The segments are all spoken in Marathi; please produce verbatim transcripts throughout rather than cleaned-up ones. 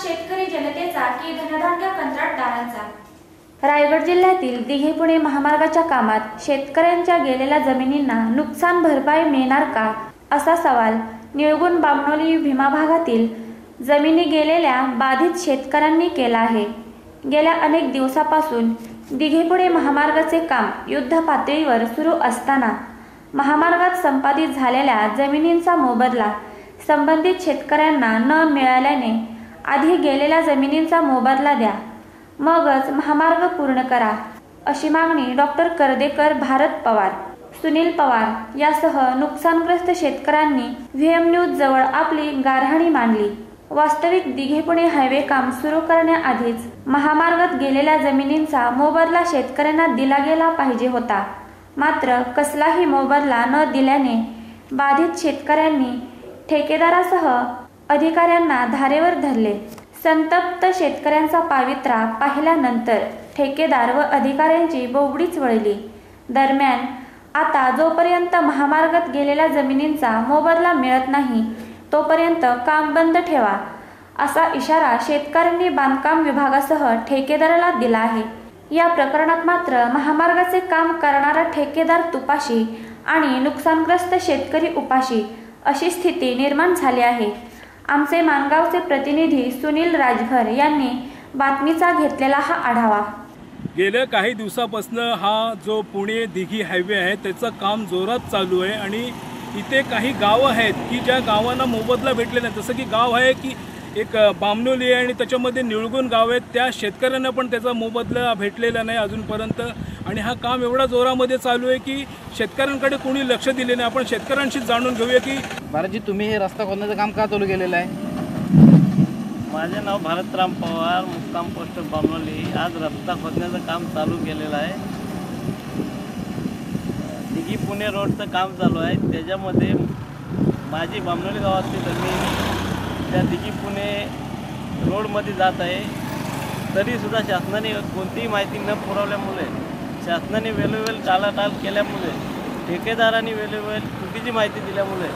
शेतकरी जनतेचा की धनधान्य कंत्राटदारांचा? रायगड जिल्ह्यातील दिघे पुणे महामार्गाच्या कामात शेतकऱ्यांच्या गेलेल्या जमिनींना नुकसान भरपाई मिळणार का, असा सवाल निळगुण बामणोली भीमा भागातील जमिनी गेलेल्या बाधित शेतकऱ्यांनी केला आहे। गेल्या अनेक दिवसापासून दिघे पुणे महामार्गाचे काम युद्ध पातळीवर सुरू असताना महामार्गात संपादित झालेल्या जमिनींचा मोबदला संबंधित शेतकऱ्यांना न मिळाल्याने आधी गेलेल्या जमिनींचा मोबदला द्या, मगच महामार्ग पूर्ण करा, अशी मागणी डॉक्टर कर्देकर, भारत पवार, सुनील पवार यासह नुकसानग्रस्त शेतकऱ्यांनी व्हीएम न्यूज जवळ आपली गाऱ्हाणी मांडली। वास्तविक दिघे पुणे हायवे काम सुरू करण्याआधीच महामार्गात गेलेल्या जमिनींचा मोबदला शेतकऱ्यांना दिला गेला पाहिजे होता, मात्र कसलाही मोबदला न दिल्याने बाधित शेतकऱ्यांनी ठेकेदारासह अधिकाऱ्यांना धारेवर धरले। संतप्त शेतकऱ्यांचा पावित्रा पाहिल्यानंतर ठेकेदार व अधिकाऱ्यांची बोबडीच वळली। दरम्यान आता जोपर्यंत महामार्गात गेलेल्या जमिनींचा मोबदला मिळत नाही तोपर्यंत काम बंद ठेवा, असा इशारा शेतकऱ्यांनी बांधकाम विभागासह ठेकेदाराला दिला आहे। या प्रकरणात मात्र महामार्गाचे काम करणारा ठेकेदार तुपाशी आणि नुकसानग्रस्त शेतकरी उपाशी अशी स्थिती निर्माण झाली आहे। आमचे माणगावचे प्रतिनिधी सुनील राजभर यांनी बातमीचा घेतलेला हा आढावा। गेल्या काही दिवसापासून हा जो पुणे दिघी हायवे आहे त्याचं काम जोरात चालू आहे आणि इथे काही गावं आहेत की ज्या गावांना मोबदला भेटले नाही। जसं की गाव आहे की एक बामणोली आहे आणि त्याच्यामध्ये निळगुण गाव आहे, त्या शेतकऱ्यांना पण त्याचा मोबदला भेटलेला नाही अजूनपर्यंत। आणि हा काम एवढा जोरामध्ये चालू आहे की शेतकऱ्यांकडे कोणी लक्ष दिले नाही। आपण शेतकऱ्यांशी जाणून घेऊया की भारतजी, तुम्ही हे रस्ता खोदण्याचं काम का चालू केलेलं आहे? माझे नाव भारतराम पवार, मुक्काम पोस्ट बामणोली। आज रस्ता खोदण्याचं काम चालू केलेलं आहे। दिघी पुणे रोडचं काम चालू आहे, त्याच्यामध्ये माझी बामणोली गावातली जमीन त्या दिघी पुणे रोडमध्ये जात आहे। तरीसुद्धा शासनाने कोणतीही माहिती न पुरवल्यामुळे, शासनाने वेळोवेळी टाळाटाळ केल्यामुळे, ठेकेदारांनी वेळोवेळी चुकीची माहिती दिल्यामुळे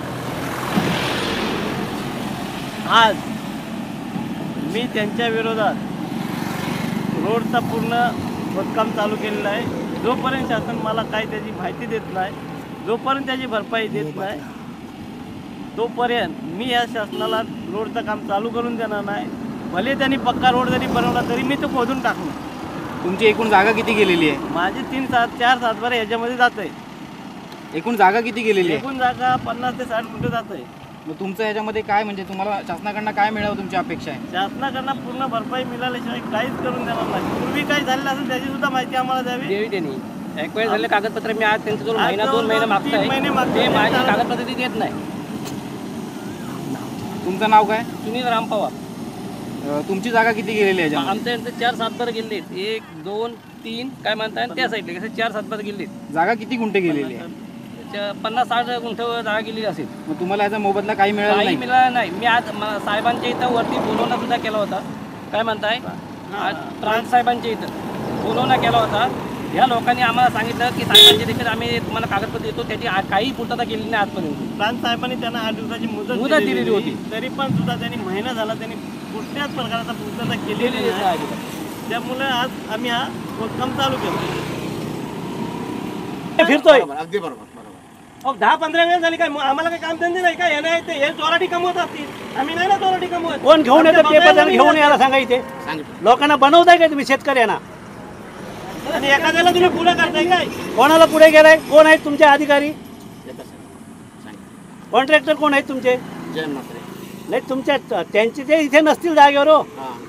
आज मी त्यांच्या विरोधात रोडचा पूर्ण खोदकाम चालू केलेलं आहे। जोपर्यंत शासन मला काही त्याची माहिती देत नाही, जोपर्यंत त्याची भरपाई देत नाही, तोपर्यंत मी या शासनाला रोडचं काम चालू करून देणार नाही। भले त्यांनी पक्का रोड जरी बनवला तरी मी तो खोदून टाकणार। तुमची एकूण जागा किती गेलेली आहे? माझी तीन सात चार सातबारा याच्यामध्ये जात आहे। एकूण जागा किती गेलेली आहे? एकूण जागा पन्नास ते साठ गुंठे जात आहे। मग तुमचं याच्यामध्ये काय, म्हणजे तुम्हाला शासनाकडनं काय मिळावं तुमची अपेक्षा आहे? शासनाकडनं पूर्ण भरपाई मिळाल्याशिवाय काहीच करून देणार नाही। पूर्वी काही झालेलं असेल त्याची सुद्धा माहिती आम्हाला द्यावी। देवी त्यांनी एक वेळ झाले कागदपत्र मी आज त्यांचं दोन महिना दोन महिने मागताय, ते माझी कागदपत्र ती देत नाही। तुमचं नाव काय? सुनील राम पवार। तुमची जागा किती गेलेली आहे? आमच्या इथे चार सातबार गेले, एक दोन तीन काय म्हणताय त्या साईडला कसे चार सातबार गेले। जागा किती गुंठे गेलेली आहे? पन्नास साठ गुंठे जागा गेलेली असेल। मग तुम्हाला याचा मोबदला काही मिळाला काही नाही? मिळाला नाही। मी आज साहेबांच्या इथं वरती बोलवणं सुद्धा केला होता, काय म्हणताय प्रांत साहेबांच्या इथं बोलवणं केला होता। या लोकांनी आम्हाला सांगितलं की साहेबांच्या देखील आम्ही तुम्हाला कागदपत्र देतो, त्याची काही पूर्तता केली नाही आजपर्यंत। प्रांत साहेबांनी त्यांना आठ दिवसाची मुदत मुदत दिलेली होती, तरी पण सुद्धा त्यांनी महिना झाला त्यांनी कुठल्याच प्रकारचा पूर्तता केलेली नाही। त्यामुळे आज आम्ही हा खोदकाम चालू केलं। फिरतोय अगदी बरोबर अहो दहा पंधरा वेळ झाली काय आम्हाला काही काम धंदे नाही काय? हे नाही ते हे चोराटी कमवत असतील, आम्ही नाही ना चोराटी कमवत। कोण घेऊन येतं पेपर घेऊन यायला सांगा, इथे लोकांना बनवताय काय तुम्ही शेतकऱ्यांना? आणि एखाद्याला तुम्ही पुढे करताय काय? कोणाला पुढे गेलाय? कोण आहेत तुमचे अधिकारी? कॉन्ट्रॅक्टर कोण आहेत तुमचे? नाही तुमच्या त्यांचे ते इथे नसतील जागेवर हो।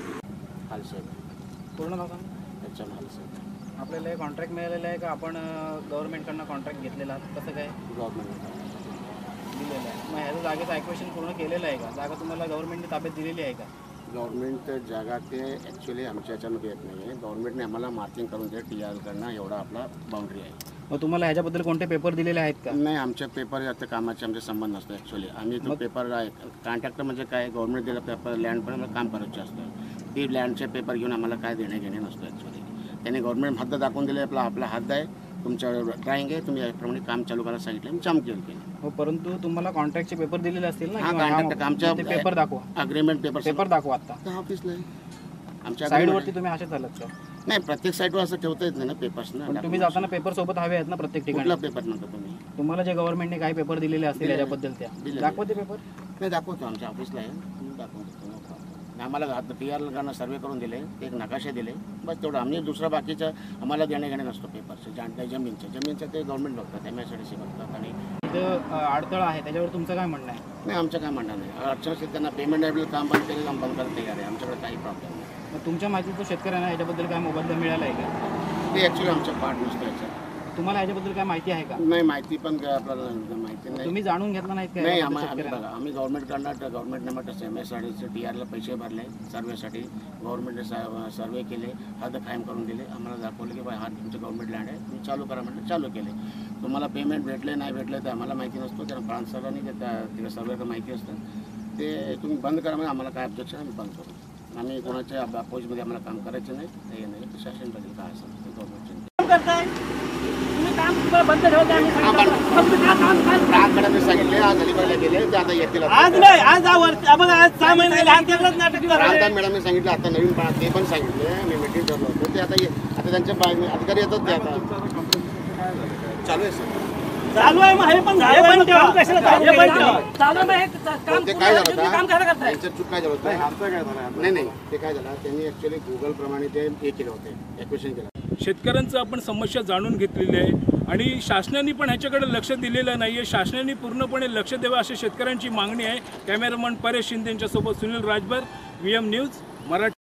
पूर्ण नाव सांगा। आपल्याला हे कॉन्ट्रॅक्ट मिळालेलं आहे का आपण गव्हर्नमेंटकडनं कॉन्ट्रॅक्ट घेतलेला? कसं काय? गव्हर्नमेंट दिलेलं आहे। मग ह्याचं जागेचं ॲक्वेशन पूर्ण केलेलं आहे का? जागा तुम्हाला गव्हर्नमेंटने ताब्यात दिलेली आहे का? गव्हर्नमेंट जागा ते ॲक्च्युली आमच्या याच्यामध्ये येत नाही आहे। गव्हर्नमेंटने आम्हाला मार्किंग करून दे टी आर करणं एवढा आपला बाउंड्री आहे। मग तुम्हाला ह्याच्याबद्दल कोणते पेपर दिलेले आहेत का? नाही, आमच्या पेपर आता कामाचे आमचे संबंध नसतो ॲक्च्युली। आम्ही तो पेपर आहे कॉन्ट्रॅक्टर म्हणजे काय, गव्हर्नमेंट दिला पेपर लँडपर्यंत काम करायचं असतं, ती लँडचे पेपर घेऊन आम्हाला काय देणे घेणे नसतं ॲक्च्युली। त्यांनी गव्हर्नमेंट हद्द दाखवून दिले, आपला आपला हद्द आहे तुमच्या ड्राइंग आहे, तुम्ही याप्रमाणे काम चालू करायला सांगितलं, मी काम केलं केलं. हो, परंतु तुम्हाला कॉन्ट्रॅक्टचे पेपर दिलेले असतील ना? हा, किंवा कॉन्ट्रॅक्ट ह्या- आमच्या ते पेपर दाखवा, अग्रीमेंट पेपर पेपर दाखवा आता. त्या ऑफिसला आहे आमच्या साईडवरती तुम्ही असे चालत का? नाही, प्रत्येक साईडवर असं ठेवता येत नाही ना पेपर्स ना. पण तुम्ही जाताना पेपर सोबत हवे आहेत ना प्रत्येक ठिकाणी? कुठला पेपर म्हणता तुम्ही? तुम्हाला जे गव्हर्नमेंटने काही पेपर दिलेले असतील दिलेले. याच्याबद्दल त्या दिलेले. दाखवा ते पेपर. नाही, दाखवतो आमच्या ऑफिसला आहे, तुम्ही दाखवतो. आम्हाला टी आर लोकांना सर्वे करून दिले, ते एक नकाशे दिले, बस तेवढं. आम्ही दुसरा बाकीचं आम्हाला देणे घेणे नसतो पेपरचे. जाणत्या जमीनचे जमीनचं ते गव्हर्नमेंट बघतात, M S I D C बघतात. आणि इथं अडथळा आहे त्याच्यावर तुमचं काय म्हणणं आहे? नाही, आमचं काय म्हणणं नाही. अडचण असेल त्यांना पेमेंट ॲबल काम बंद केलं, काम बंद करायला तयार आहे. आमच्याकडे काही प्रॉब्लेम नाही. मग तुमच्या माहितीचं शेतकऱ्यांना याच्याबद्दल काय मोबदला मिळाला आहे का? ते ॲक्च्युली आमच्या पार्ट नसतं याचं. तुम्हाला याच्याबद्दल काय माहिती आहे का? नाही, माहिती पण काय आपल्याला माहिती नाही. तुम्ही जाणून घेतलं नाहीत का नाही, याच्याबद्दल आम्ही आम्ही शेतकऱ्यांना? बघा, आम्ही गव्हर्नमेंटकडनं गव्हर्नमेंटने म्हटलं एम एस आर डीचे टी आरला पैसे भरले सर्वेसाठी. गव्हर्नमेंटने सर्वे केले, हद कायम करून दिले. आम्हाला दाखवलं की बा हा तुमचं गव्हर्नमेंट लँड आहे, तुम्ही चालू करा म्हटलं, चालू केले. तुम्हाला पेमेंट भेटले नाही भेटले ते आम्हाला माहिती नसतो, त्यांना फ्रान्स सरांनी तिला सर्वेचं माहिती असतं. ते तुम्ही बंद करा म्हणजे आम्हाला काय ऑब्जेक्शन आम्ही बंद करू. आम्ही कोणाच्या अपोजमध्ये आम्हाला काम करायचं नाही, हे नाही. प्रशासन बद्दल काय असेल ते गव्हर्नमेंटचे करताय तुम्ही काम तुम्हाला बंद ठेवते आम्ही ग्राहकांना सांगितले, आज अलिबागला गेले, ते आता येतील. आज नाही, आज बघा, आज सहा महिने लहान तेवढंच नाटक रामदास मॅडमने सांगितलं, आता नवीन पा ते पण सांगितले, मी मीटिंग ठरलं होतं. ते आता ये आता त्यांचे अधिकारी येतात, ते आता चालू आहे सर. चालू आहे. मग हे पण हे पण ठेवा. हे पण ठेवा. चालू नाही काम ते काय झालं तुम्ही काम होतं, करा करताय. त्यांचं चूक काय झालं होतं? नाही नाही, ते काय झालं, त्यांनी ॲक्च्युली गुगल प्रमाणे ते हे केले होते, एक्वेशन केलं. शेतकऱ्यांचं आपण समस्या जाणून घेतलेली आहे आणि शासनाने पण ह्याच्याकडे लक्ष दिलेलं नाही आहे. शासनाने पूर्णपणे लक्ष द्यावं अशी शेतकऱ्यांची मागणी आहे. कॅमेरामन परेश शिंदे यांच्यासोबत Sunil Rajbhar, V M news Marathi.